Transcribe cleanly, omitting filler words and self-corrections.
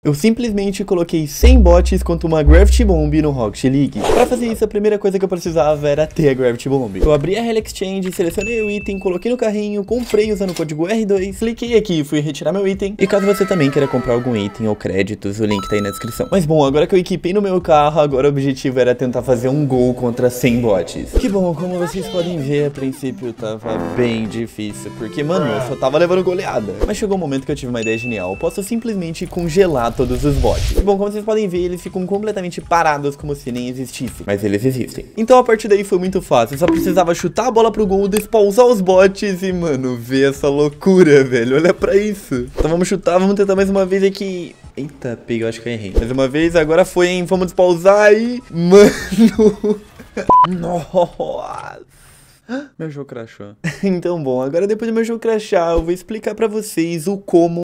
Eu simplesmente coloquei 100 bots contra uma Gravity Bomb no Rocket League. Pra fazer isso, a primeira coisa que eu precisava era ter a Gravity Bomb. Eu abri a Helix Exchange, selecionei o item, coloquei no carrinho, comprei usando o código R2, cliquei aqui e fui retirar meu item. E caso você também queira comprar algum item ou créditos, o link tá aí na descrição. Mas bom, agora que eu equipei no meu carro, agora o objetivo era tentar fazer um gol contra 100 bots. Que bom, como vocês podem ver, a princípio tava bem difícil, porque, mano, eu só tava levando goleada. Mas chegou um momento que eu tive uma ideia genial. Eu posso simplesmente congelar todos os bots. E bom, como vocês podem ver, eles ficam completamente parados como se nem existissem. Mas eles existem. Então a partir daí foi muito fácil. Eu só precisava chutar a bola pro gol, despausar os bots e, mano, ver essa loucura, velho. Olha pra isso. Então vamos chutar, vamos tentar mais uma vez aqui. Eita, pega, eu acho que eu errei. Mais uma vez, agora foi, hein? Vamos despausar e... Mano... Nossa... Meu jogo crashou. Então, bom, agora depois do meu jogo crashar, eu vou explicar pra vocês o como